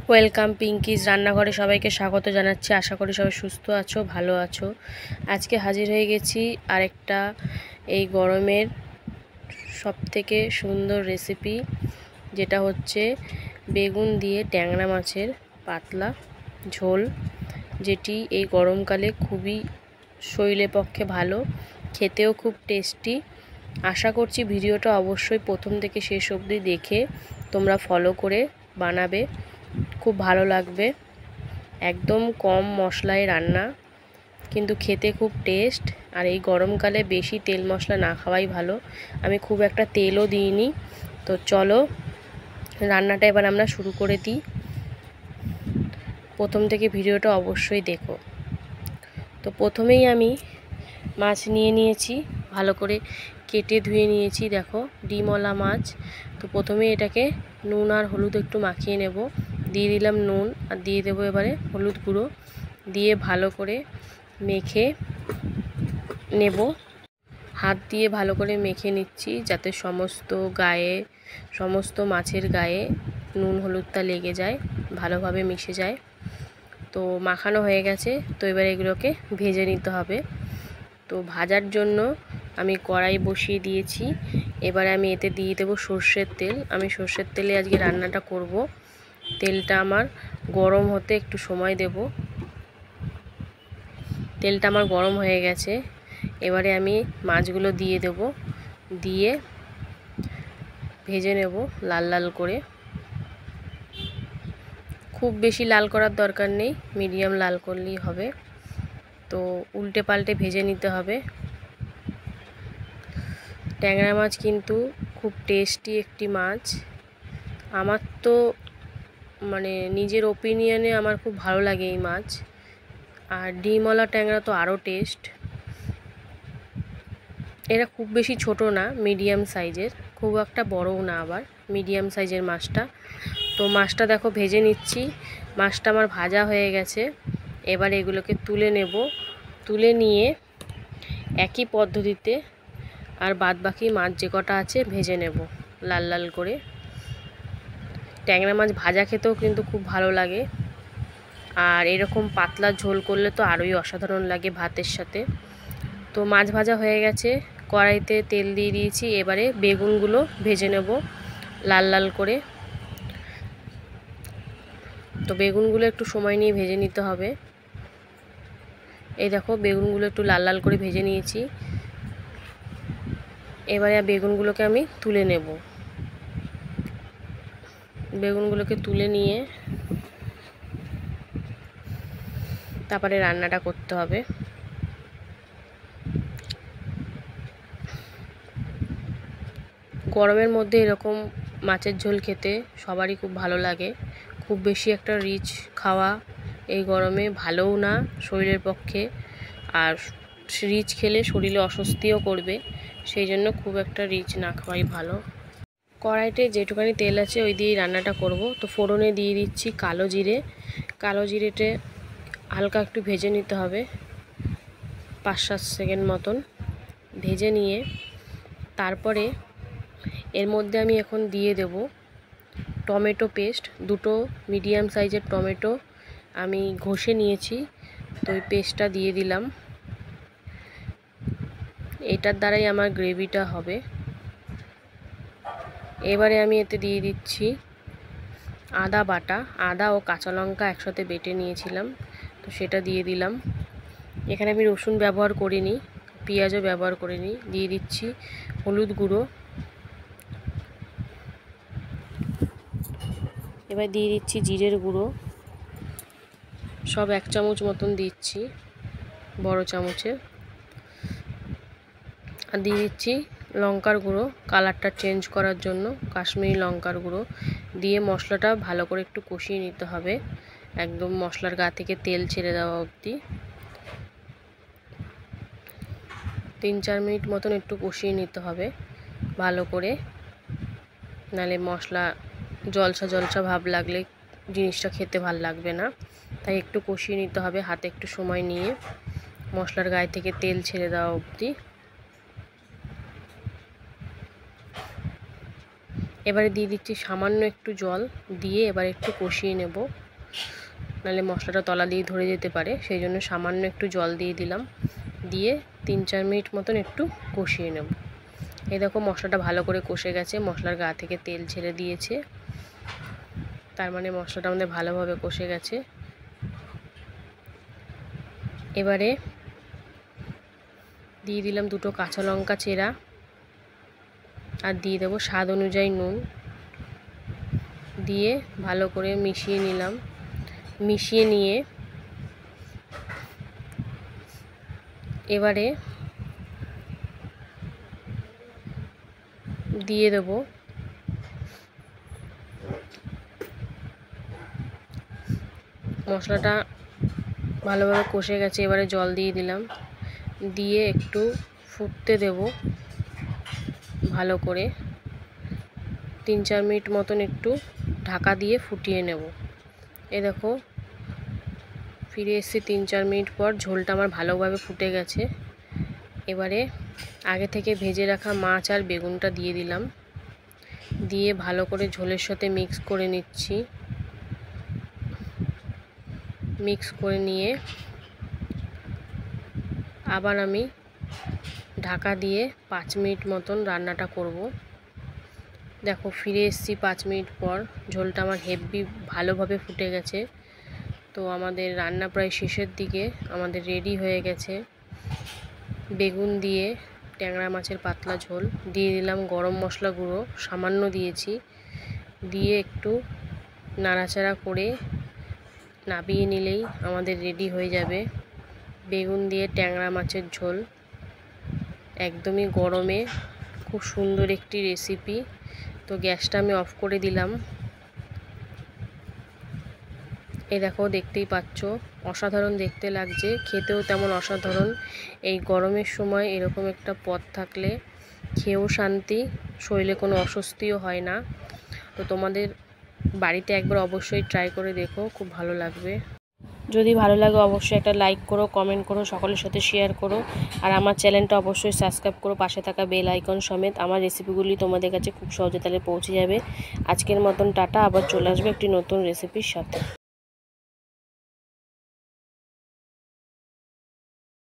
Welcome পিঙ্কিজ রান্নাঘরে সবাইকে স্বাগত জানাচ্ছি। আশা করি সবাই সুস্থ আছো, ভালো আছো। আজকে হাজির হয়ে গেছি আরেকটা এই গরমের সবথেকে সুন্দর রেসিপি, যেটা হচ্ছে বেগুন দিয়ে ট্যাংরা মাছের পাতলা ঝোল, যেটি এই গরমকালে খুবই শরীরের পক্ষে ভালো, খেতেও খুব টেস্টি। আশা করছি ভিডিওটা অবশ্যই প্রথম থেকে শেষ অবধি দেখে তোমরা ফলো করে বানাবে, খুব ভালো লাগবে। একদম কম মশলায় রান্না, কিন্তু খেতে খুব টেস্ট। আর এই গরমকালে বেশি তেল মশলা না খাওয়াই ভালো। আমি খুব একটা তেলও দিইনি। তো চলো রান্নাটা এবার আমরা শুরু করে দিই। প্রথম থেকে ভিডিওটা অবশ্যই দেখো। তো প্রথমেই আমি মাছ নিয়ে নিয়েছি, ভালো করে কেটে ধুয়ে নিয়েছি। দেখো ডিমওয়ালা মাছ। তো প্রথমে এটাকে নুন আর হলুদ একটু মাখিয়ে নেব। দিয়ে দিলাম নুন, আর দিয়ে দেবো এবারে হলুদ গুঁড়ো, দিয়ে ভালো করে মেখে নেব। হাত দিয়ে ভালো করে মেখে নিচ্ছি, যাতে সমস্ত মাছের গায়ে নুন হলুদটা লেগে যায়, ভালোভাবে মিশে যায়। তো মাখানো হয়ে গেছে। তো এবার এগুলোকে ভেজে নিতে হবে। তো ভাজার জন্য আমি কড়াই বসিয়ে দিয়েছি। এবারে আমি এতে দিয়ে দেবো সর্ষের তেল। আমি সর্ষের তেলে আজকে রান্নাটা করব। তেলটা আমার গরম হতে একটু সময় দেব। তেলটা আমার গরম হয়ে গেছে। এবারে আমি মাছগুলো দিয়ে দেব, দিয়ে ভেজে নেব লাল লাল করে। খুব বেশি লাল করার দরকার নেই, মিডিয়াম লাল করলেই হবে। তো উল্টে পাল্টে ভেজে নিতে হবে। ট্যাংরা মাছ কিন্তু খুব টেস্টি একটি মাছ। আমার তো নিজের ওপিনিয়নে আমার খুব ভালো লাগে এই মাছ। আর ডিমওয়ালা ট্যাংরা তো আরও টেস্ট। এরা খুব বেশি ছোট না, মিডিয়াম সাইজের, খুব একটা বড়ও না, আবার মিডিয়াম সাইজের মাছটা। তো মাছটা দেখো ভেজে নিচ্ছি। মাছটা আমার ভাজা হয়ে গেছে। এবার এগুলোকে তুলে নেব। তুলে নিয়ে একই পদ্ধতিতে আর বাদবাকি মাছ যে কটা আছে ভেজে নেব লাল লাল করে। ট্যাংরা মাছ ভাজা খেতেও কিন্তু খুব ভালো লাগে, আর এরকম পাতলা ঝোল করলে তো আরোই অসাধারণ লাগে ভাতের সাথে। তো মাছ ভাজা হয়ে গেছে, কড়াইতে তেল দিয়ে দিয়েছি। এবারে বেগুনগুলো ভেজে নেব লাল লাল করে। তো বেগুনগুলো একটু সময় নিয়ে ভেজে নিতে হবে। এই দেখো বেগুনগুলো একটু লাল লাল করে ভেজে নিয়েছি। এবারে বেগুনগুলোকে আমি তুলে নেব। বেগুনগুলোকে তুলে নিয়ে তারপরে রান্নাটা করতে হবে। গরমের মধ্যে এরকম মাছের ঝোল খেতে সবারই খুব ভালো লাগে। খুব বেশি একটা রিচ খাওয়া এই গরমে ভালোও না শরীরের পক্ষে, আর রিচ খেলে শরীরে অস্বস্তিও করবে, সেই জন্য খুব একটা রিচ না খাওয়াই ভালো। কড়াইতে যেটুকানি তেল আছে ওই দিয়েই রান্নাটা করব। তো ফোড়নে দিয়ে দিচ্ছি কালো জিরে। কালো জিরেতে হালকা একটু ভেজে নিতে হবে, 5-7 সেকেন্ড মতন ভেজে নিয়ে তারপরে এর মধ্যে আমি এখন দিয়ে দেব টমেটো পেস্ট। 2টো মিডিয়াম সাইজের টমেটো আমি ঘষে নিয়েছি। তো ওই পেস্টটা দিয়ে দিলাম। এটার দ্বারাই আমার গ্রেভিটা হবে। এবারে আমি এতে দিয়ে দিচ্ছি আদা বাটা। আদা ও কাঁচা লঙ্কা একসাথে বেটে নিয়েছিলাম, তো সেটা দিয়ে দিলাম। এখানে আমি রসুন ব্যবহার করিনি, পেঁয়াজও ব্যবহার করিনি। দিয়ে দিচ্ছি হলুদ গুঁড়ো। এবার দিয়ে দিচ্ছি জিরের গুঁড়ো, সব 1 চামচ মতন দিচ্ছি, বড় চামচে। আর দিয়ে দিচ্ছি লঙ্কার গুঁড়ো, কালারটা চেঞ্জ করার জন্য কাশ্মীরি লঙ্কার গুঁড়ো। দিয়ে মশলাটা ভালো করে একটু কষিয়ে নিতে হবে, একদম মশলার গা থেকে তেল ছেড়ে দেওয়া অবধি। 3-4 মিনিট মতন একটু কষিয়ে নিতে হবে ভালো করে, নাহলে মশলা জলসা জলসা ভাব লাগলে জিনিসটা খেতে ভাল লাগবে না। তাই একটু কষিয়ে নিতে হবে হাতে একটু সময় নিয়ে, মশলার গায়ে থেকে তেল ছেড়ে দেওয়া অবধি। এবারে দিয়ে দিচ্ছি সামান্য একটু জল, দিয়ে এবার একটু কষিয়ে নেব, নাহলে মশলাটা তলা দিয়ে ধরে যেতে পারে, সেই জন্য সামান্য একটু জল দিয়ে দিলাম। দিয়ে 3-4 মিনিট মতন একটু কষিয়ে নেব। এই দেখো মশলাটা ভালো করে কষে গেছে, মশলার গা থেকে তেল ছেড়ে দিয়েছে, তার মানে মশলাটা আমাদের ভালোভাবে কষে গেছে। এবারে দিয়ে দিলাম 2টো কাঁচা লঙ্কা চেরা, আর দিয়ে দেবো স্বাদ অনুযায়ী নুন, দিয়ে ভালো করে মিশিয়ে নিলাম। মিশিয়ে নিয়ে এবারে দিয়ে দেবো মশলাটা ভালোভাবে কষে গেছে, এবারে জল দিয়ে দিলাম, দিয়ে একটু ফুটতে দেব ভালো করে। 3-4 মিনিট মতন একটু ঢাকা দিয়ে ফুটিয়ে নেব। এই দেখো ফিরে এসেছি 3-4 মিনিট পর, ঝোলটা আমার ভালোভাবে ফুটে গেছে। এবারে আগে থেকে ভেজে রাখা মাছ আর বেগুনটা দিয়ে দিলাম, দিয়ে ভালো করে ঝোলের সাথে মিক্স করে নিচ্ছি। মিক্স করে নিয়ে আবার আমি ঢাকা দিয়ে 5 মিনিট মতন রান্নাটা করব। দেখো ফিরে এসেছি 5 মিনিট পর, ঝোলটা আমার হেভি ভালোভাবে ফুটে গেছে। তো আমাদের রান্না প্রায় শেষের দিকে, আমাদের রেডি হয়ে গেছে বেগুন দিয়ে ট্যাংরা মাছের পাতলা ঝোল। দিয়ে দিলাম গরম মশলা গুঁড়ো, সামান্য দিয়েছি, দিয়ে একটু নাড়াচাড়া করে নাবিয়ে নিলেই আমাদের রেডি হয়ে যাবে বেগুন দিয়ে ট্যাংরা মাছের ঝোল। একদমই গরমে খুব সুন্দর একটি রেসিপি। তো গ্যাসটা আমি অফ করে দিলাম। এই দেখো দেখতেই পাচ্ছ অসাধারণ দেখতে লাগছে, খেতেও তেমন অসাধারণ। এই গরমের সময় এরকম একটা পদ থাকলে খেয়েও শান্তি, শরীরে কোনো অস্বস্তিও হয় না। তো তোমাদের বাড়িতে একবার অবশ্যই ট্রাই করে দেখো, খুব ভালো লাগবে। যদি ভালো লাগে অবশ্যই একটা লাইক করো, কমেন্ট করো, সকলের সাথে শেয়ার করো, আর আমার চ্যানেলটা অবশ্যই সাবস্ক্রাইব করো, পাশে থাকা বেল আইকন সমেত। আমার রেসিপিগুলি তোমাদের কাছে খুব সহজে তাহলে পৌঁছে যাবে। আজকের মতন টাটা, আবার চলে আসবে একটি নতুন রেসিপির সাথে।